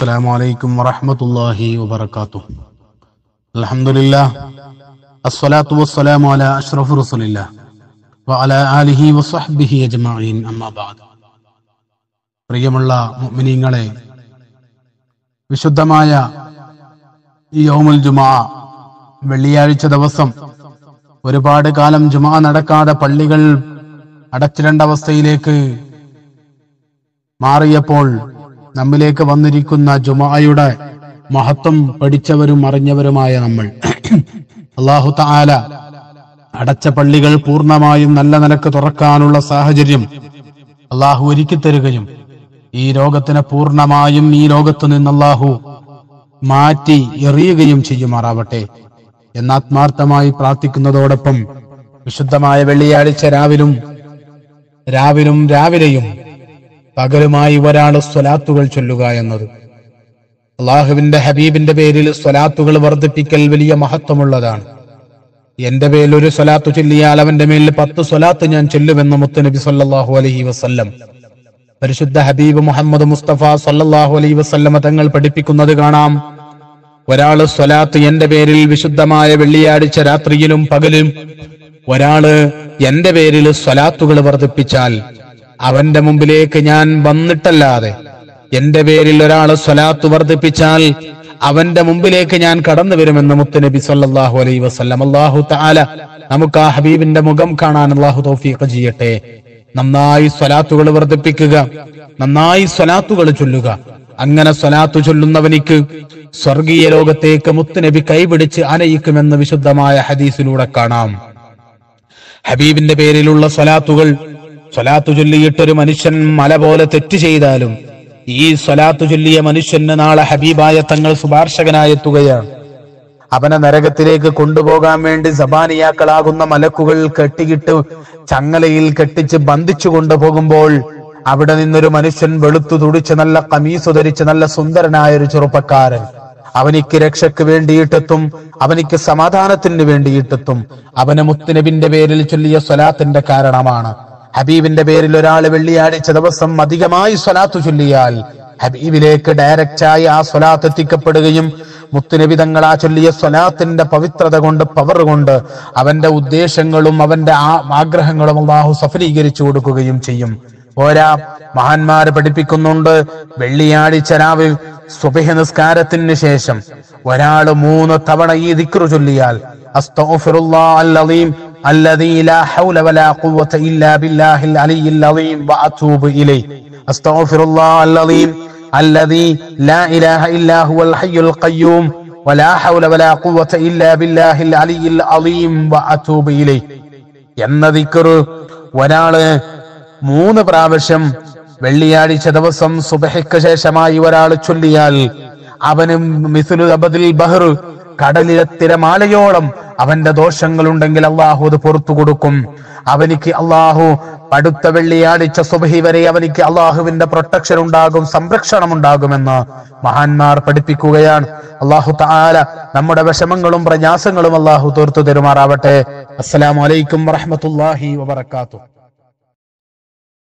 السلام عليكم ورحمة الله وبركاته. الحمد لله الصلاة والسلام على أشرف رسول الله وعلى آله وصحبه أجمعين أما بعد. പ്രിയമുള്ള മുഅ്മിനീങ്ങളെ, വിശുദ്ധമായ യൗമുൽ ജുമുഅ വെള്ളിയാഴ്ച ദിവസം ഒരുപാട് കാലം ജുമുഅ നടക്കാതെ പള്ളികൾ അടച്ചിടേണ്ട അവസ്ഥയിലേക്ക് മാറിയപ്പോൾ നമ്മിലേക്ക് വന്നിരിക്കുന്ന ജുമുഅയുടെ മഹത്വം പഠിച്ചവരും അറിഞ്ഞവരുമായ നമ്മൾ അല്ലാഹു തആല അടച്ച പള്ളികൾ പൂർണ്ണമായും നല്ല നിലക്ക് തുറക്കാനുള്ള സാഹചര്യം അല്ലാഹു ഒരുക്കി തരുകയും ഈ രോഗത്തിനെ പൂർണ്ണമായും ഈ ലോകത്തു നിന്ന് അല്ലാഹു മാറ്റി എറിയുകയും ചെയ്യുമാറാവട്ടെ എന്ന് ആത്മാർത്ഥമായി പ്രാർത്ഥിക്കുന്നതോടൊപ്പം വിശുദ്ധമായ വെള്ളിയാഴ്ച രാവിലെയും പകലുമായി ഒരാൾ സ്വലാത്തുകൾ ചൊല്ലുക എന്നത്, അള്ളാഹുവിന്റെ ഹബീബിന്റെ പേരിൽ സ്വലാത്തുകൾ വർദ്ധിപ്പിക്കൽ വലിയ മഹത്വമുള്ളതാണ്. എന്റെ പേരിൽ ഒരു സ്വലാത്ത് ചൊല്ലിയാൽ അവന്റെ മേലിൽ 10 സ്വലാത്ത് ഞാൻ ചൊല്ലുമെന്ന് മുത്തുനബി സല്ലല്ലാഹു അലൈഹി വസല്ലം, പരിശുദ്ധ ഹബീബ് മുഹമ്മദ് മുസ്തഫ സല്ലല്ലാഹു അലൈഹി വസല്ലം തങ്ങൾ പഠിപ്പിക്കുന്നത് കാണാം. ഒരാള് സ്വലാത്ത് എന്റെ പേരിൽ വിശുദ്ധമായ വെള്ളിയാഴ്ച രാത്രിയിലും പകലും ഒരാള് എന്റെ പേരിൽ സ്വലാത്തുകൾ വർദ്ധിപ്പിച്ചാൽ അവന്റെ മുമ്പിലേക്ക് ഞാൻ വന്നിട്ടല്ലാതെ, എന്റെ പേരിൽ ഒരാള് സ്വലാത്ത് വർദ്ധിപ്പിച്ചാൽ അവന്റെ മുമ്പിലേക്ക് ഞാൻ കടന്നു വരുമെന്ന് മുത്തുനബി സല്ലല്ലാഹു അലൈഹി വസല്ലം. അല്ലാഹു തആല നമുക്ക് ആ ഹബീബിന്റെ മുഖം കാണാൻ അല്ലാഹു തൗഫീഖ് ചെയ്യട്ടെ. നന്നായി സ്വലാത്തുകൾ വർദ്ധിപ്പിക്കുക, നന്നായി സ്വലാത്തുകൾ ചൊല്ലുക. അങ്ങനെ സ്വലാത്തു ചൊല്ലുന്നവനിക്ക് സ്വർഗീയ ലോകത്തേക്ക് മുത്തുനബി കൈപിടിച്ച് അനയിക്കുമെന്ന് വിശുദ്ധമായ ഹദീസിലൂടെ കാണാം. ഹബീബിന്റെ പേരിലുള്ള സ്വലാത്തു ചൊല്ലിയിട്ടൊരു മനുഷ്യൻ മല പോലെ തെറ്റ് ചെയ്താലും ഈ സ്വലാത്തു ചൊല്ലിയ മനുഷ്യന് നാളെ ഹബീബായ തങ്ങൾ ശുപാർശകനായെത്തുകയാണ്. അവനെ നരകത്തിലേക്ക് കൊണ്ടുപോകാൻ വേണ്ടി സബാനിയാക്കളാകുന്ന മലക്കുകൾ കെട്ടിയിട്ട് ചങ്ങലയിൽ കെട്ടിച്ച് ബന്ധിച്ചു കൊണ്ടുപോകുമ്പോൾ അവിടെ നിന്നൊരു മനുഷ്യൻ വെളുത്തു തുടിച്ച് നല്ല കമീസ് ധരിച്ച് നല്ല സുന്ദരനായ ഒരു ചെറുപ്പക്കാരൻ അവനിക്ക് രക്ഷയ്ക്ക് വേണ്ടിയിട്ടെത്തും, അവനിക്ക് സമാധാനത്തിന് വേണ്ടിയിട്ടെത്തും. അവന് മുത്തുനബിന്റെ പേരിൽ ചൊല്ലിയ സ്വലാത്തിന്റെ കാരണമാണ്. ഹബീബിന്റെ പേരിൽ ഒരാൾ വെള്ളിയാഴ്ച ദിവസം അധികമായി സ്വലാത്തു ചൊല്ലിയാൽ ഹബീബിലേക്ക് ഡയറക്റ്റായി ആ സ്വലാത്ത് എത്തിക്കപ്പെടുകയും മുത്തുനബി തങ്ങൾ ആ ചൊല്ലിയ സ്വലാത്തിന്റെ പവിത്രത കൊണ്ട്, പവർ കൊണ്ട് അവന്റെ ഉദ്ദേശങ്ങളും അവന്റെ ആഗ്രഹങ്ങളും അല്ലാഹു സഫലീകരിച്ചു കൊടുക്കുകയും ചെയ്യും. പോരാ, മഹാന്മാര് പഠിപ്പിക്കുന്നുണ്ട്, വെള്ളിയാഴ്ച രാവിലെ സുബ്ഹ് നിസ്കാരത്തിന് ശേഷം ഒരാള് 3 തവണ ഈ ദിക്ർ ചൊല്ലിയാൽ അസ്തഗ്ഫിറുല്ലാഹൽ അലീം الذي لا حول ولا قوة إلا بالله العلي العظيم وأتوب إليه أستغفر الله العظيم الذي لا إله إلا هو الحي القيوم ولا حول ولا قوة إلا بالله العلي العظيم وأتوب إليه എന്ന ദിക്ർ ഒരാള് 3 പ്രാവശ്യം വെള്ളിയാഴ്ച ദിവസം സുബ്ഹിക്ക് ശേഷമായി ഒരാൾ ചൊല്ലിയാൽ അവന് മിസ്ലു അബദിൽ ബഹർ, കടലിലെ തിരമാലയോളം അവന്റെ ദോഷങ്ങളുണ്ടെങ്കിൽ അള്ളാഹു അത് പുറത്തു കൊടുക്കും. അവനിക്ക് അള്ളാഹു അടുത്ത വെള്ളിയാഴ്ച സുബ്ഹി വരെ അവനിക്ക് അള്ളാഹുവിന്റെ പ്രൊട്ടക്ഷൻ ഉണ്ടാകും, സംരക്ഷണം ഉണ്ടാകുമെന്ന് മഹാന്മാർ പഠിപ്പിക്കുകയാണ്. അള്ളാഹു തആല നമ്മുടെ വിഷമങ്ങളും പ്രയാസങ്ങളും അള്ളാഹു തീർത്തു തരുമാറാവട്ടെ. അസ്സലാമു അലൈക്കും വറഹ്മത്തുള്ളാഹി വബറകാതുഹു.